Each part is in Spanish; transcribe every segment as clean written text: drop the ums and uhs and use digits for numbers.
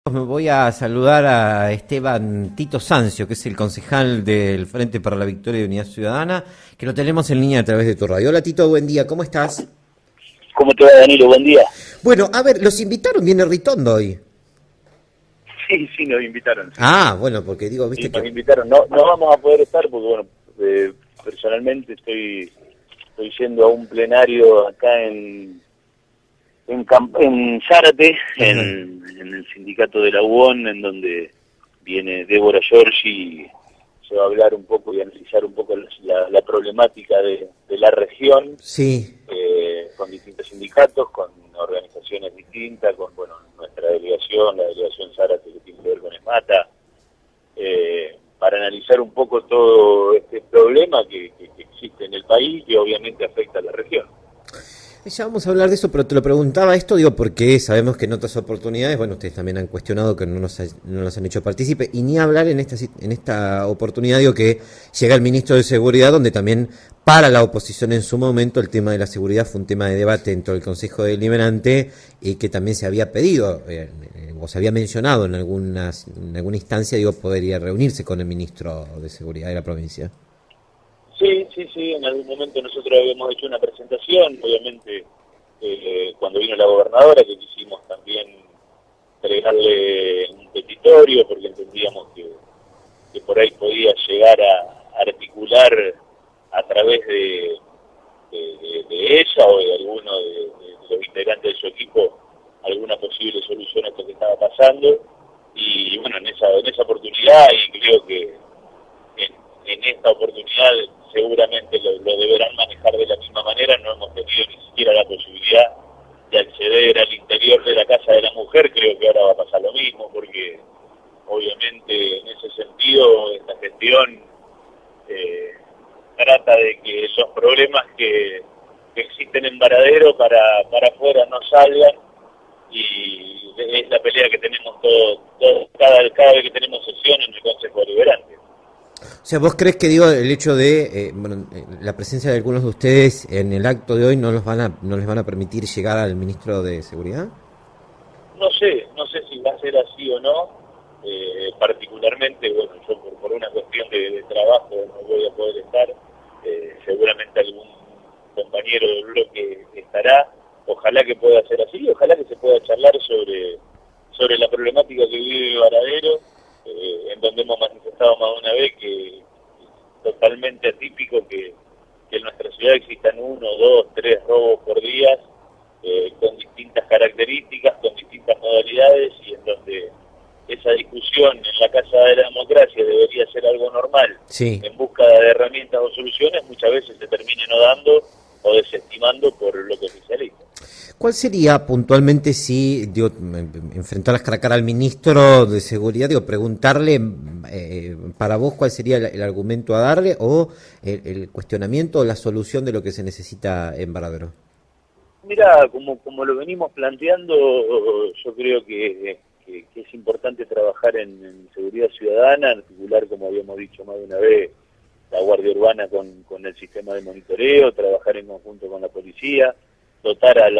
Me voy a saludar a Esteban Tito Sancio, que es el concejal del Frente para la Victoria y Unidad Ciudadana, que lo tenemos en línea a través de tu radio. Hola Tito, buen día, ¿cómo estás? ¿Cómo te va, Danilo? Buen día. Bueno, a ver, los invitaron, viene Ritondo hoy. Sí, nos invitaron. Sí, Ah, bueno, porque digo, viste nos que... invitaron. No vamos a poder estar porque, bueno, personalmente estoy yendo a un plenario acá en Zárate, en el sindicato de la UON, en donde viene Débora Giorgi y se va a hablar un poco y analizar un poco la problemática de la región, Sí. con distintos sindicatos, con organizaciones distintas, con nuestra delegación, la delegación Zárate que tiene que ver con ESMATA, para analizar un poco todo este problema que existe en el país, que obviamente afecta a la región. Ya vamos a hablar de eso, pero te lo preguntaba esto, digo, porque sabemos que en otras oportunidades, bueno, ustedes también han cuestionado que no nos han hecho partícipe, y ni hablar en esta oportunidad, digo, que llega el ministro de Seguridad, donde también para la oposición en su momento el tema de la seguridad fue un tema de debate dentro del Consejo Deliberante, y que también se había pedido, o se había mencionado en alguna instancia, digo, podría reunirse con el ministro de Seguridad de la provincia. Sí, en algún momento nosotros habíamos hecho una presentación, obviamente cuando vino la gobernadora, que quisimos también entregarle un petitorio, porque entendíamos que por ahí podía llegar a articular a través de ella o de alguno de los integrantes de su equipo alguna posible solución a esto que estaba pasando. Y bueno, en esa oportunidad, y creo que en esta oportunidad seguramente lo deberán manejar de la misma manera. No hemos tenido ni siquiera la posibilidad de acceder al interior de la casa de la mujer. Creo que ahora va a pasar lo mismo, porque obviamente en ese sentido esta gestión trata de que los problemas que existen en Varadero para afuera no salgan, y es la pelea que tenemos cada vez que tenemos sesión en el Consejo Deliberante. O sea, ¿vos crees que, digo, el hecho de la presencia de algunos de ustedes en el acto de hoy no les van a permitir llegar al ministro de Seguridad? No sé si va a ser así o no. Particularmente, bueno, yo por una cuestión de trabajo no voy a poder estar. Seguramente algún compañero del bloque estará. Ojalá que pueda ser así, ojalá que se pueda charlar sobre la problemática que vive Varadero, en donde hemos manifestado más de una vez que es totalmente atípico que en nuestra ciudad existan 1, 2, 3 robos por día, con distintas características, con distintas modalidades, y en donde esa discusión en la Casa de la Democracia debería ser algo normal, Sí. en búsqueda de herramientas o soluciones, muchas veces se termine no dando o desestimando por lo que oficializa. ¿Cuál sería puntualmente, si enfrentar cara a cara al ministro de Seguridad, preguntarle para vos cuál sería el argumento a darle, o el cuestionamiento o la solución de lo que se necesita en Varadero? Mira, como lo venimos planteando, yo creo que es importante trabajar en seguridad ciudadana, articular, como habíamos dicho más de una vez, la Guardia Urbana con el sistema de monitoreo, trabajar en conjunto con la policía, dotar al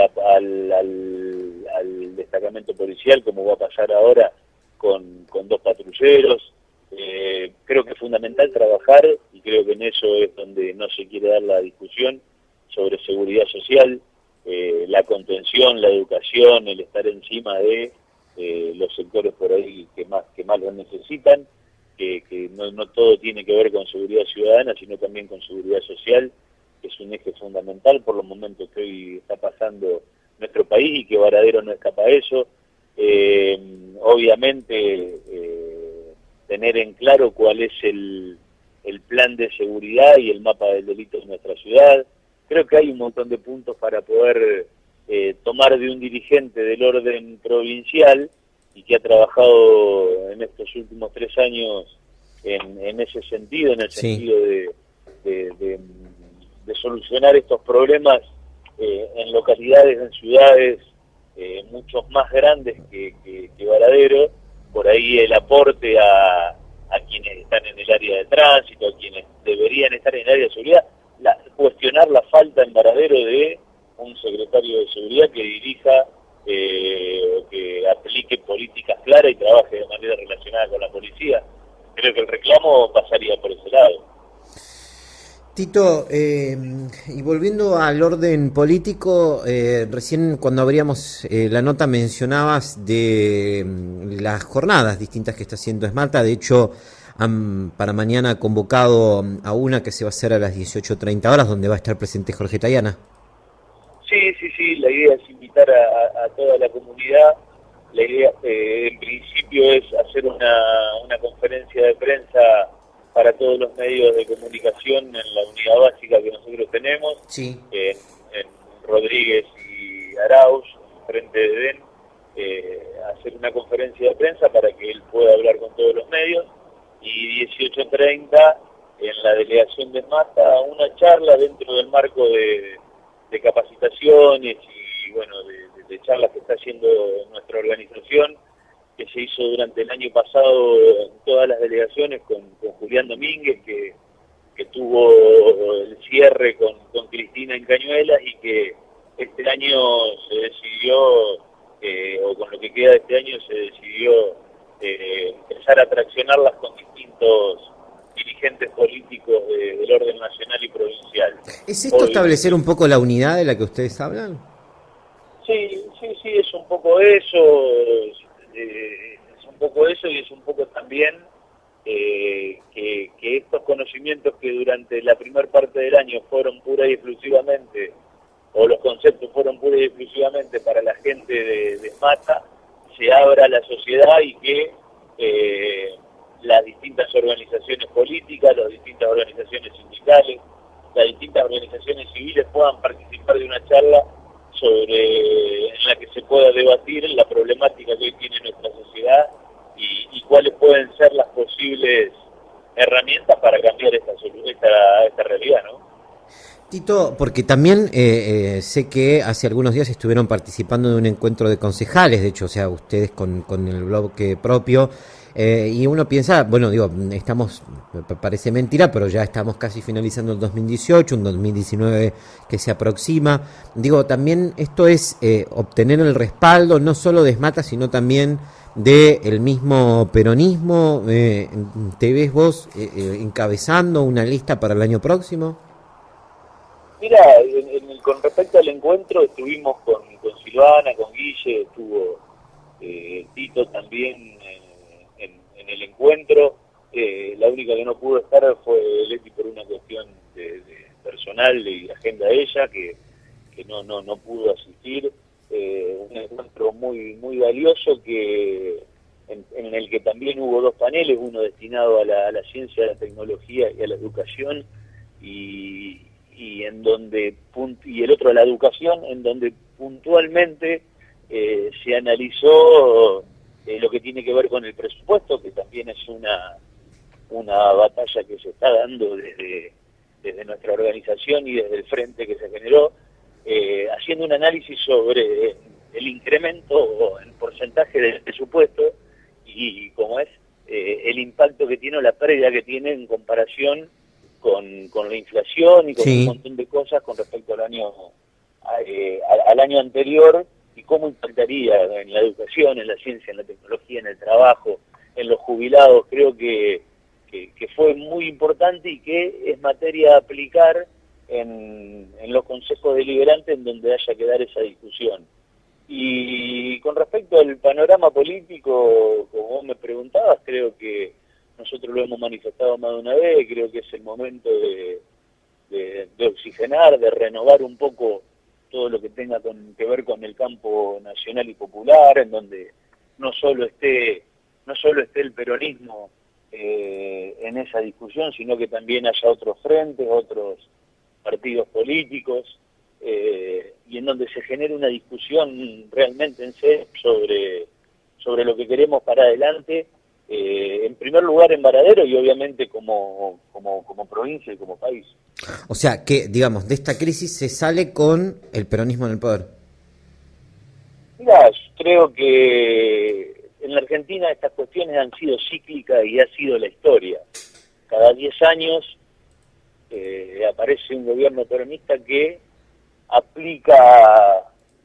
destacamento policial, como va a pasar ahora con 2 patrulleros. Creo que es fundamental trabajar, y creo que en eso es donde no se quiere dar la discusión sobre seguridad social, la contención, la educación, el estar encima de los sectores por ahí que más lo necesitan, que no todo tiene que ver con seguridad ciudadana, sino también con seguridad social, que es un eje fundamental por los momentos que hoy está pasando nuestro país, y que Varadero no escapa a eso. Obviamente tener en claro cuál es el plan de seguridad y el mapa del delito de nuestra ciudad. Creo que hay un montón de puntos para poder tomar de un dirigente del orden provincial, y que ha trabajado en estos últimos 3 años en ese sentido, en el sentido de solucionar estos problemas en localidades, en ciudades mucho más grandes que Varadero. Por ahí el aporte a quienes están en el área de tránsito, a quienes deberían estar en el área de seguridad, cuestionar la falta en Varadero de un secretario de seguridad que dirija o que aplique políticas claras y trabaje de manera relacionada con la policía. Creo que el reclamo pasaría por ese lado. Tito, y volviendo al orden político, recién cuando abríamos la nota mencionabas de las jornadas distintas que está haciendo Esmata. De hecho, para mañana convocado a una que se va a hacer a las 18:30 horas, donde va a estar presente Jorge Tayana. Sí, la idea es invitar a toda la comunidad. La idea en principio es hacer una conferencia de prensa para todos los medios de comunicación en la unidad básica que nosotros tenemos, Sí. En Rodríguez y Arauz, frente de DEN, hacer una conferencia de prensa para que él pueda hablar con todos los medios, y 18:30 en la delegación de Esmata una charla dentro del marco de capacitaciones y bueno, de charlas que está haciendo nuestra organización, que se hizo durante el año pasado en todas las delegaciones con Julián Domínguez, que tuvo el cierre con Cristina en Cañuelas, y que este año se decidió, o con lo que queda de este año se decidió empezar a traccionarlas con distintos dirigentes políticos del orden nacional y provincial. ¿Es esto Hoy, establecer un poco la unidad de la que ustedes hablan? Sí, es un poco eso, es un poco eso, y es un poco también que estos conocimientos que durante la primera parte del año fueron pura y exclusivamente, o los conceptos fueron pura y exclusivamente para la gente de Esmata, se abra a la sociedad, y que las distintas organizaciones políticas, las distintas organizaciones sindicales, las distintas organizaciones civiles puedan participar de una charla en la que se pueda debatir la problemática que hoy tiene nuestra sociedad y cuáles pueden ser las posibles herramientas para cambiar esta realidad, ¿no? Tito, porque también sé que hace algunos días estuvieron participando de un encuentro de concejales, de hecho, o sea, ustedes con el bloque propio, y uno piensa, bueno, digo, parece mentira, pero ya estamos casi finalizando el 2018, un 2019 que se aproxima. Digo, también esto es obtener el respaldo no solo de Esmata, sino también del mismo peronismo. ¿Te ves vos encabezando una lista para el año próximo? Mira, con respecto al encuentro estuvimos con Silvana, con Guille, estuvo Tito también en el encuentro. La única que no pudo estar fue Leti por una cuestión de personal y de agenda de ella, que no pudo asistir. Un encuentro muy valioso en el que también hubo dos paneles, uno destinado a la ciencia, a la tecnología y a la educación, y el otro a la educación, en donde puntualmente se analizó lo que tiene que ver con el presupuesto, que también es una batalla que se está dando desde nuestra organización y desde el frente que se generó, haciendo un análisis sobre el incremento en porcentaje del presupuesto y cómo es el impacto que tiene o la pérdida que tiene en comparación con la inflación y con un montón de cosas con respecto al año anterior, y cómo impactaría en la educación, en la ciencia, en la tecnología, en el trabajo, en los jubilados. Creo que fue muy importante y que es materia a aplicar en los consejos deliberantes en donde haya que dar esa discusión. Y con respecto al panorama político, como vos me preguntabas, creo que nosotros lo hemos manifestado más de una vez. Creo que es el momento de oxigenar, de renovar un poco todo lo que tenga que ver con el campo nacional y popular, en donde no solo esté el peronismo en esa discusión, sino que también haya otros frentes, otros partidos políticos, y en donde se genere una discusión realmente en serio sobre lo que queremos para adelante, en primer lugar en Varadero y obviamente como provincia y como país. O sea que, digamos, de esta crisis se sale con el peronismo en el poder. Mira, creo que en la Argentina estas cuestiones han sido cíclicas y ha sido la historia. Cada 10 años aparece un gobierno peronista que aplica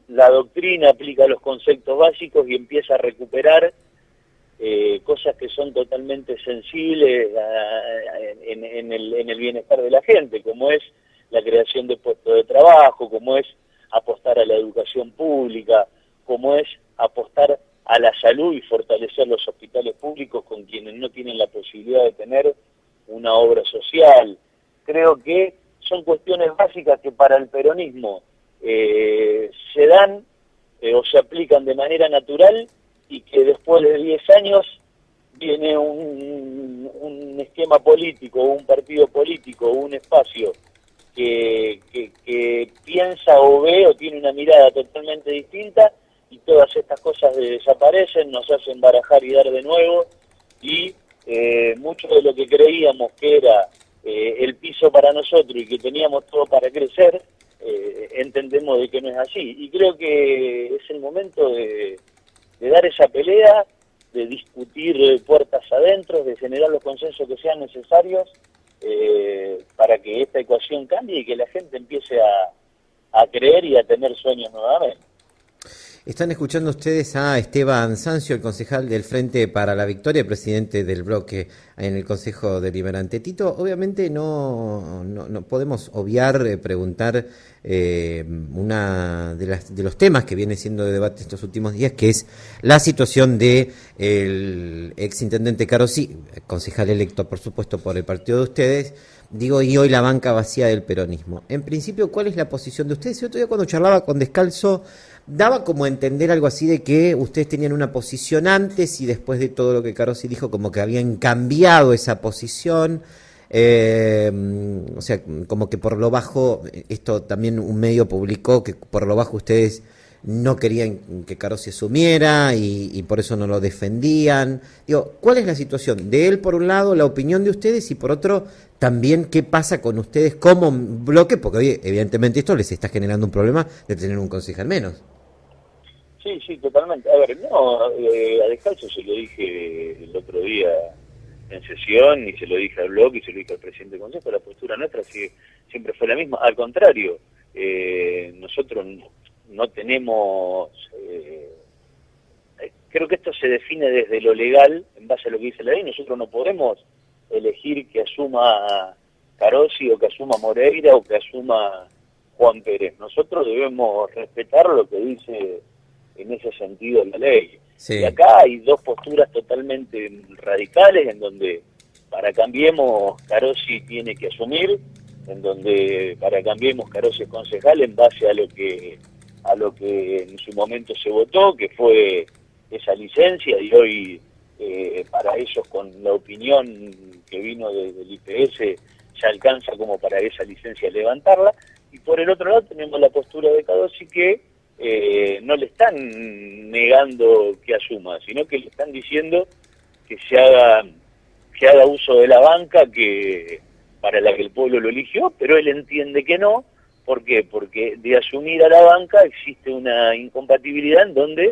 la doctrina, aplica los conceptos básicos y empieza a recuperar cosas que son totalmente sensibles en el bienestar de la gente, como es la creación de puestos de trabajo, como es apostar a la educación pública, como es apostar a la salud y fortalecer los hospitales públicos con quienes no tienen la posibilidad de tener una obra social. Creo que son cuestiones básicas que para el peronismo se dan o se aplican de manera natural, y que después de 10 años viene un esquema político, un partido político, un espacio que piensa o ve o tiene una mirada totalmente distinta, y todas estas cosas desaparecen, nos hacen barajar y dar de nuevo, y mucho de lo que creíamos que era el piso para nosotros y que teníamos todo para crecer, entendemos de que no es así. Y creo que es el momento de dar esa pelea, de discutir puertas adentro, de generar los consensos que sean necesarios para que esta ecuación cambie y que la gente empiece a creer y a tener sueños nuevamente. Están escuchando ustedes a Esteban Sanzio, el concejal del Frente para la Victoria, presidente del bloque en el Consejo Deliberante. Tito, obviamente no podemos obviar preguntar una de los temas que viene siendo de debate estos últimos días, que es la situación de el exintendente Carosi, concejal electo, por supuesto, por el partido de ustedes. Digo, y hoy la banca vacía del peronismo. En principio, ¿cuál es la posición de ustedes? El otro día cuando charlaba con Descalzo, daba como a entender algo así de que ustedes tenían una posición antes y después de todo lo que Carosi dijo, como que habían cambiado esa posición. O sea, como que por lo bajo, esto también un medio publicó, que por lo bajo ustedes no querían que Carosi asumiera y por eso no lo defendían. Digo, ¿cuál es la situación de él por un lado, la opinión de ustedes, y por otro también qué pasa con ustedes como bloque? Porque hoy evidentemente esto les está generando un problema de tener un concejal menos. Sí, totalmente. A ver, no, a Descalzo se lo dije el otro día en sesión, y se lo dije al bloque, y se lo dije al presidente del Consejo. La postura nuestra siempre fue la misma. Al contrario, nosotros no tenemos... creo que esto se define desde lo legal, en base a lo que dice la ley. Nosotros no podemos elegir que asuma Carosi, o que asuma Moreira, o que asuma Juan Pérez. Nosotros debemos respetar lo que dice en ese sentido la ley. Sí. Y acá hay dos posturas totalmente radicales, en donde para Cambiemos Carosi tiene que asumir, en donde para Cambiemos Carosi es concejal en base a lo que en su momento se votó, que fue esa licencia, y hoy para ellos, con la opinión que vino del IPS, ya alcanza como para esa licencia levantarla. Y por el otro lado tenemos la postura de Carosi, que no le están negando que asuma, sino que le están diciendo que haga uso de la banca que para la que el pueblo lo eligió, pero él entiende que no. ¿Por qué? Porque de asumir a la banca existe una incompatibilidad en donde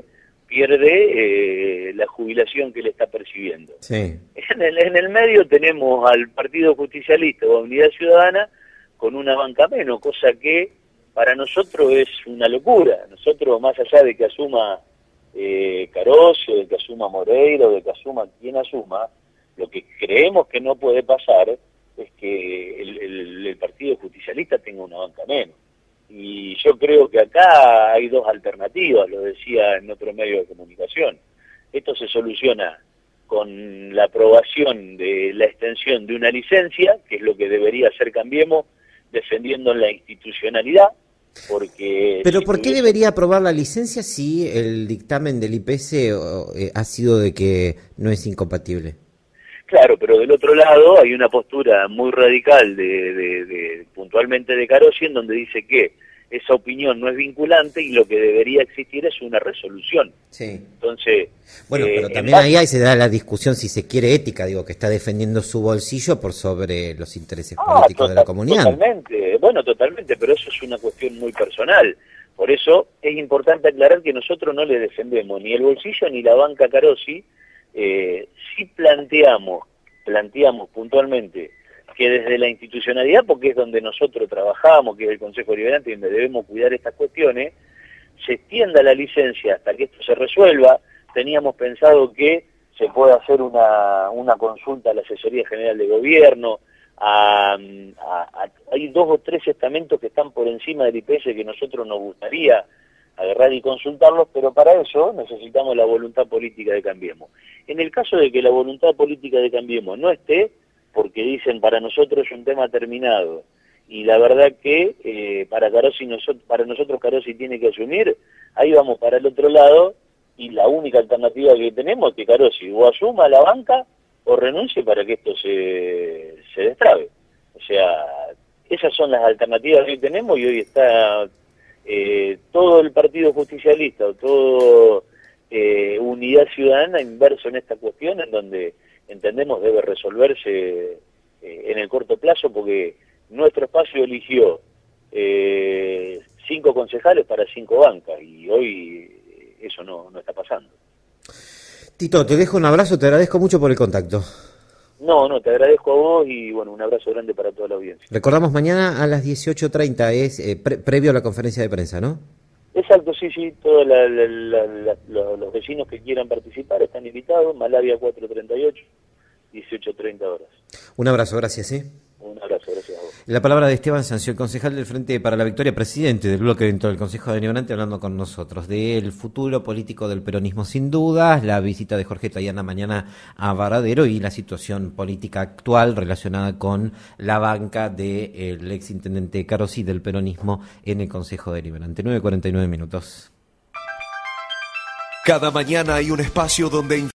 pierde la jubilación que le está percibiendo. Sí. En el medio tenemos al Partido Justicialista o a Unidad Ciudadana con una banca menos, cosa que para nosotros es una locura. Nosotros, más allá de que asuma Carosi, o de que asuma Moreira, o de que asuma quien asuma, lo que creemos que no puede pasar es que el Partido Justicialista tenga una banca menos. Y yo creo que acá hay dos alternativas, lo decía en otro medio de comunicación. Esto se soluciona con la aprobación de la extensión de una licencia, que es lo que debería hacer Cambiemos, defendiendo la institucionalidad. Porque pero ¿por qué debería aprobar la licencia si el dictamen del IPS ha sido de que no es incompatible? Claro, pero del otro lado hay una postura muy radical puntualmente de Carosi, en donde dice que esa opinión no es vinculante y lo que debería existir es una resolución. Sí. Entonces, bueno, pero también ahí se da la discusión, si se quiere, ética, digo, que está defendiendo su bolsillo por sobre los intereses políticos de la comunidad. Totalmente, bueno, totalmente, pero eso es una cuestión muy personal. Por eso es importante aclarar que nosotros no le defendemos ni el bolsillo ni la banca Carosi. Sí planteamos puntualmente que desde la institucionalidad, porque es donde nosotros trabajamos, que es el Consejo Deliberante, donde debemos cuidar estas cuestiones, se extienda la licencia hasta que esto se resuelva. Teníamos pensado que se puede hacer una consulta a la Asesoría General de Gobierno, hay 2 o 3 estamentos que están por encima del IPS que nosotros nos gustaría agarrar y consultarlos, pero para eso necesitamos la voluntad política de Cambiemos. En el caso de que la voluntad política de Cambiemos no esté, porque dicen para nosotros es un tema terminado, y la verdad que para nosotros Carosi tiene que asumir, ahí vamos para el otro lado, y la única alternativa que tenemos es que Carosi o asuma la banca o renuncie para que esto se destrabe. O sea, esas son las alternativas que tenemos, y hoy está todo el Partido Justicialista o todo Unidad Ciudadana inverso en esta cuestión, en donde entendemos debe resolverse en el corto plazo, porque nuestro espacio eligió 5 concejales para 5 bancas, y hoy eso no está pasando. Tito, te dejo un abrazo, te agradezco mucho por el contacto. No, te agradezco a vos, y bueno, un abrazo grande para toda la audiencia. Recordamos, mañana a las 18:30 es previo a la conferencia de prensa, ¿no? Exacto, sí, todos los vecinos que quieran participar están invitados, Malavia 438, 18:30 horas. Un abrazo, gracias, ¿eh? Un abrazo, gracias a vos. La palabra de Esteban Sancio, el concejal del Frente para la Victoria, presidente del bloque dentro del Consejo Deliberante, hablando con nosotros del futuro político del peronismo sin dudas, la visita de Jorge Tayana mañana a Varadero y la situación política actual relacionada con la banca del exintendente Carosi del peronismo en el Consejo Deliberante. 9:49 minutos. Cada mañana hay un espacio donde